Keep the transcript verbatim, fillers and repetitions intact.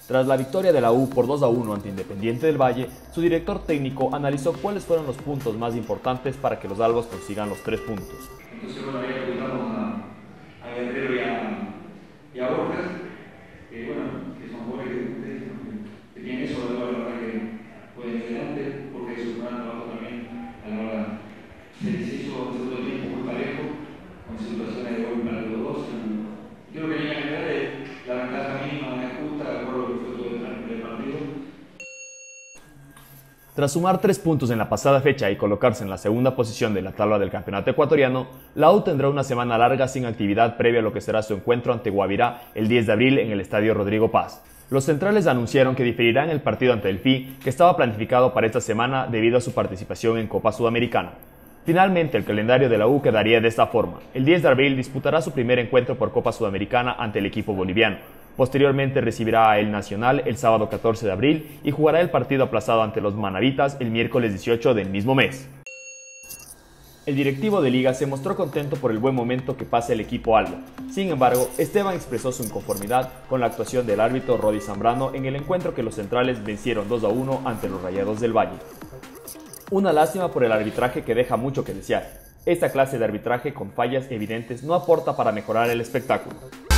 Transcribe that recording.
Tras la victoria de la U por dos a uno ante Independiente del Valle, su director técnico analizó cuáles fueron los puntos más importantes para que los albos consigan los tres puntos. Entonces, bueno, ahí apuntamos a, a Guerrero y a, y a Borjas, que bueno, que son jugadores que, que tienen eso, de la verdad que pueden excelente, porque es un gran trabajo también a la hora se les hizo el segundo tiempo muy parejo, con situaciones de gol para los dos. Y creo que en línea general la ventaja mínima es justa, de acuerdo a lo que fue todo el partido. Tras sumar tres puntos en la pasada fecha y colocarse en la segunda posición de la tabla del campeonato ecuatoriano, la U tendrá una semana larga sin actividad previa a lo que será su encuentro ante Guavirá el diez de abril en el Estadio Rodrigo Paz. Los centrales anunciaron que diferirán el partido ante el F I, que estaba planificado para esta semana debido a su participación en Copa Sudamericana. Finalmente, el calendario de la U quedaría de esta forma. El diez de abril disputará su primer encuentro por Copa Sudamericana ante el equipo boliviano. Posteriormente recibirá a El Nacional el sábado catorce de abril y jugará el partido aplazado ante los Manavitas el miércoles dieciocho del mismo mes. El directivo de Liga se mostró contento por el buen momento que pasa el equipo albo. Sin embargo, Esteban expresó su inconformidad con la actuación del árbitro Rodi Zambrano en el encuentro que los centrales vencieron dos a uno ante los Rayados del Valle. Una lástima por el arbitraje que deja mucho que desear. Esta clase de arbitraje con fallas evidentes no aporta para mejorar el espectáculo.